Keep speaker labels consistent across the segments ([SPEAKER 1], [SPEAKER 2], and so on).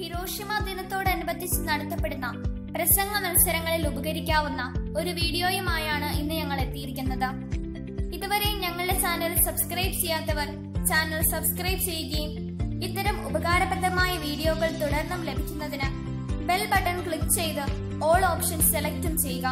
[SPEAKER 1] Hiroshima ദിനത്തോടനുബന്ധിച്ച് നടത്തപ്പെടുന്ന പ്രസംഗ മത്സരങ്ങളിൽ ഉപകരിക്കാവുന്ന ഒരു വീഡിയോയുമായാണ് ഇന്ന് ഞങ്ങൾ എത്തിയിരിക്കുന്നത്. ഇതുവരെ ഞങ്ങളുടെ ചാനൽ സബ്സ്ക്രൈബ് ചെയ്യാത്തവർ ചാനൽ സബ്സ്ക്രൈബ് ചെയ്യുകയും ഇത്തരം ഉപകാരപ്രദമായ വീഡിയോകൾ തുടർന്നും ലഭിക്കുന്നതിന് ബെൽ ബട്ടൺ ക്ലിക്ക് ചെയ്ത് ഓൾ ഓപ്ഷൻ സെലക്ടും ചെയ്യുക.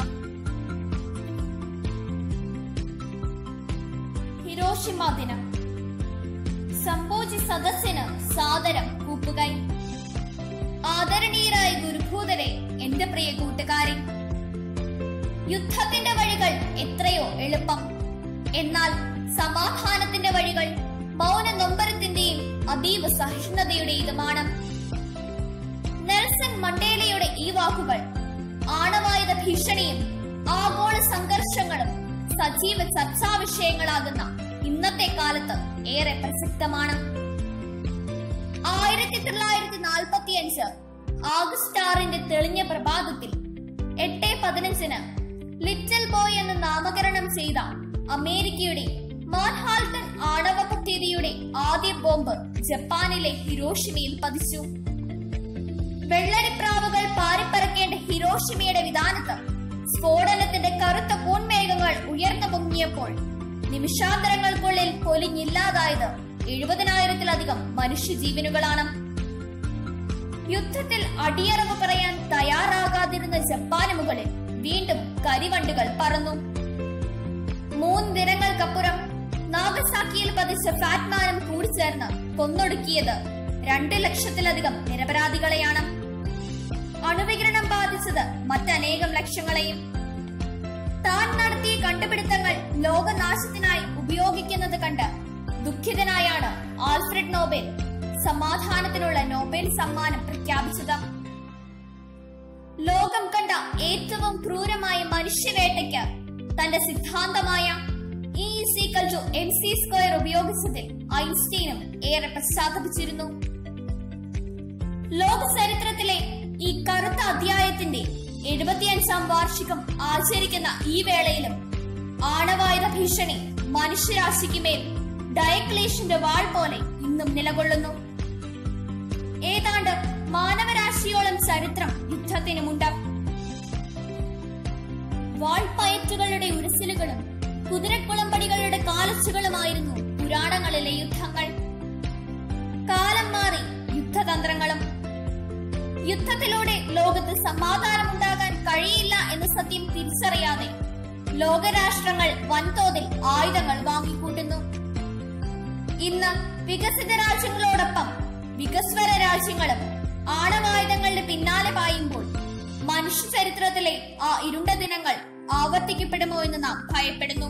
[SPEAKER 1] ഹിരോഷിമ ദിനം. സംഭോജി സദസ്സിന് സാദരം കൂപ്പുകൈ. ആദരണീയരായ ഗുരുഭൂതരെ, എന്റെ പ്രിയ കൂട്ടുകാരെ, യുദ്ധത്തിന്റെ വഴികൾ എത്രയോ എളുപ്പം, എന്നാൽ സമാധാനത്തിന്റെ വഴികൾ മൗന നൊമ്പരത്തിന്റെയും അതീവ സഹിഷ്ണുതയുടേതുമാണ്. നെൽസൺ മണ്ടേലയുടെ ഈ വാക്കുകൾ ആണവായുധ ഭീഷണിയും ആഗോള സംഘർഷങ്ങളും സജീവ ചർച്ചാ വിഷയങ്ങളാകുന്ന ഇന്നത്തെ കാലത്ത് ഏറെ പ്രസക്തമാണ്. 1945 ആഗസ്റ്റ് 6 തെളിഞ്ഞ പ്രഭാതത്തിൽ 8:15 ലിറ്റിൽ ബോയ് എന്ന് നാമകരണം ചെയ്ത അമേരിക്കയുടെ മാൻഹാട്ടൻ ആണവ പദ്ധതിയുടെ ആദ്യ ബോംബ് ജപ്പാനിലെ ഹിരോഷിമയിൽ പതിച്ചു. വെള്ളരിപ്രാവുകൾ പാറിപ്പറക്കേണ്ട ഹിരോഷിമയുടെ വിധാനത്ത് സ്ഫോടനത്തിന്റെ കറുത്ത കൂൺമേഘങ്ങൾ ഉയർന്നു പൊങ്ങിയപ്പോൾ നിമിഷാന്തരങ്ങൾക്കുള്ളിൽ പൊലിഞ്ഞില്ലാതായത് 70,000-ലധികം മനുഷ്യജീവനുകളാണ്. യുദ്ധത്തിൽ അടിയറവ് പറയാൻ തയ്യാറാകാതിരുന്ന ജപ്പാന് മുകളിൽ വീണ്ടും കരിവണ്ടുകൾ പറന്നു. 3 ദിനങ്ങൾക്കപ്പുറം നാഗസാക്കിയിൽ പതിച്ച ഫാറ്റ്മാനും കൂടിച്ചേർന്ന് കൊന്നൊടുക്കിയത് 2 ലക്ഷത്തിലധികം നിരപരാധികളെയാണ്. അണുവികിരണം ബാധിച്ചത് മറ്റനേകം ലക്ഷങ്ങളെയും. താൻ നടത്തിയ കണ്ടുപിടുത്തങ്ങൾ ലോകനാശത്തിനായി ഉപയോഗിക്കുന്നത് കണ്ട് ദുഃഖിതനായാണ് ആൽഫ്രഡ് നോബൽ സമാധാനത്തിനുള്ള നോബൽ സമ്മാനം പ്രഖ്യാപിച്ചത്. ലോകം കണ്ട ഏറ്റവും ക്രൂരമായ മനുഷ്യവേട്ടയ്ക്ക് തന്റെ സിദ്ധാന്തമായ E=mc² ഉപയോഗിച്ചതിൽ ഐൻസ്റ്റീനും ഏറെ പശ്ചാത്തപിച്ചിരുന്നു. ലോക ചരിത്രത്തിലെ ഈ കറുത്ത അധ്യായത്തിന്റെ 75ാം വാർഷികം ആചരിക്കുന്ന ഈ വേളയിലും ആണവായുധ ഭീഷണി മനുഷ്യരാശിക്ക് മേൽ ഡയക്ലേഷ്യന്റെ വാൾ പോലെ ഇന്നും നിലകൊള്ളുന്നു. ഏതാണ്ട് മാനവരാശിയോളം ചരിത്രം യുദ്ധത്തിനുമുണ്ട്. വാൾപ്പയറ്റുകളുടെ ഉരസലുകളും കുതിരക്കുളമ്പടികളുടെ കാലച്ചുകളുമായിരുന്നു പുരാണങ്ങളിലെ യുദ്ധങ്ങൾ. കാലം മാറി യുദ്ധതന്ത്രങ്ങളും. യുദ്ധത്തിലൂടെ ലോകത്ത് സമാധാനമുണ്ടാകാൻ കഴിയില്ല എന്ന സത്യം തിരിച്ചറിയാതെ ലോകരാഷ്ട്രങ്ങൾ വൻതോതിൽ ആയുധങ്ങൾ വാങ്ങിക്കൂട്ടുന്നു. ഇന്ന് വികസിത രാജ്യങ്ങളോടൊപ്പം വികസ്വര രാജ്യങ്ങളും ആണവായുധങ്ങളുടെ പിന്നാലെ പായുമ്പോൾ മനുഷ്യ ചരിത്രത്തിലെ ആ ഇരുണ്ട ദിനങ്ങൾ ആവർത്തിക്കപ്പെടുമോ എന്ന് നാം ഭയപ്പെടുന്നു.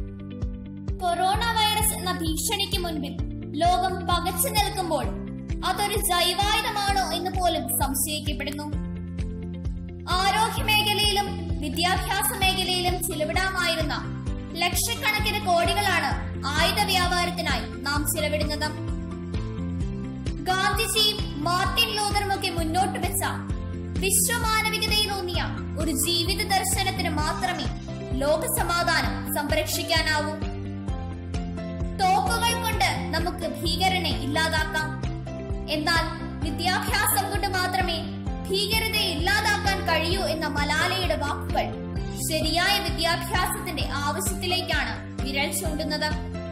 [SPEAKER 1] കൊറോണ വൈറസ് എന്ന ഭീഷണിക്ക് മുൻപിൽ ലോകം പകച്ചു നിൽക്കുമ്പോൾ അതൊരു ജൈവായുധമാണോ എന്ന് പോലും സംശയിക്കപ്പെടുന്നു. ആരോഗ്യ മേഖലയിലും വിദ്യാഭ്യാസ മേഖലയിലും ചിലവിടാമായിരുന്ന ലക്ഷക്കണക്കിന് കോടികളാണ് ആയുധ വ്യാപാരത്തിനായി നാം ചിലവിടുന്നത്. ഗാന്ധിജിയും മാർട്ടിൻ ലൂതറുമൊക്കെ മുന്നോട്ട് വെച്ച വിശ്വമാനവികതയിലൂന്നിയ ഒരു ജീവിത ദർശനത്തിന് മാത്രമേ ലോക സമാധാനം സംരക്ഷിക്കാനാവൂ. തോക്കുകൾ കൊണ്ട് നമുക്ക് ഭീകരനെ ഇല്ലാതാക്കാം, എന്നാൽ വിദ്യാഭ്യാസം കൊണ്ട് മാത്രമേ ഭീകരതയെ ഇല്ലാതാക്കാൻ കഴിയൂ എന്ന മലാലയുടെ വാക്കുകൾ ശരിയായ വിദ്യാഭ്യാസത്തിന്റെ ആവശ്യത്തിലേക്കാണ് വിരൽ ചൂണ്ടുന്നത്.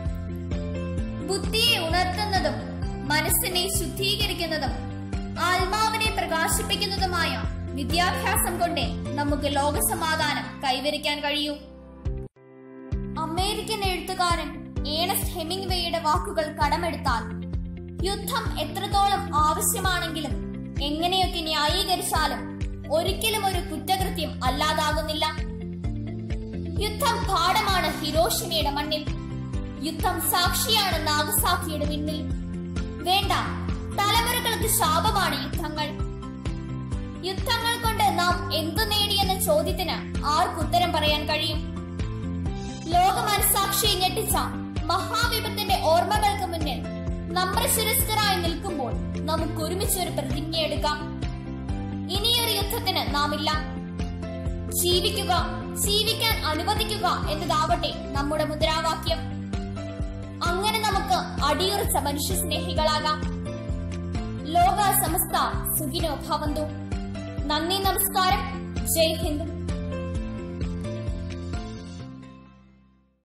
[SPEAKER 1] ബുദ്ധിയെ ഉണർത്തുന്നതും മനസ്സിനെ ശുദ്ധീകരിക്കുന്നതും ആത്മാവിനെ പ്രകാശിപ്പിക്കുന്നതുമായ വിദ്യാഭ്യാസം കൊണ്ടേ നമുക്ക് ലോകസമാധാനം കൈവരിക്കാൻ കഴിയൂ. അമേരിക്കൻ എഴുത്തുകാരൻ ഏണസ്റ്റ് ഹെമിംഗ്വേയുടെ വാക്കുകൾ കടമെടുത്താൽ, യുദ്ധം എത്രത്തോളം ആവശ്യമാണെങ്കിലും എങ്ങനെയൊക്കെ ന്യായീകരിച്ചാലും ഒരിക്കലും ഒരു കുറ്റകൃത്യം അല്ലാതാകുന്നില്ല. യുദ്ധം പാഠമാണ് ഹിരോഷിമയുടെ മണ്ണിൽ. യുദ്ധം സാക്ഷിയാണ് നാഗസാക്കിയുടെ പിന്നിൽ. വേണ്ട, തലമുറകൾക്ക് ശാപമാണ് യുദ്ധങ്ങൾ. യുദ്ധങ്ങൾ കൊണ്ട് നാം എന്തു നേടിയെന്ന ചോദ്യത്തിന് ആർക്കുത്തരം പറയാൻ കഴിയും? ലോക മനസാക്ഷിയെ ഞെട്ടിച്ച മഹാവിപത്തിന്റെ ഓർമ്മകൾക്ക് മുന്നിൽ നമ്രശിരസ്കരായി നിൽക്കുമ്പോൾ നമുക്ക് ഒരുമിച്ചൊരു പ്രതിജ്ഞ എടുക്കാം. ഇനിയൊരു യുദ്ധത്തിന് നാം ഇല്ല. ജീവിക്കുക, ജീവിക്കാൻ അനുവദിക്കുക എന്നതാവട്ടെ നമ്മുടെ മുദ്രാവാക്യം. അങ്ങനെ നമുക്ക് അടിയുറച്ച മനുഷ്യ സ്നേഹികളാകാം. ലോക സമസ്ത സുഖിനോ ഭവന്തു. നന്ദി, നമസ്കാരം. ജയ് ഹിന്ദ്.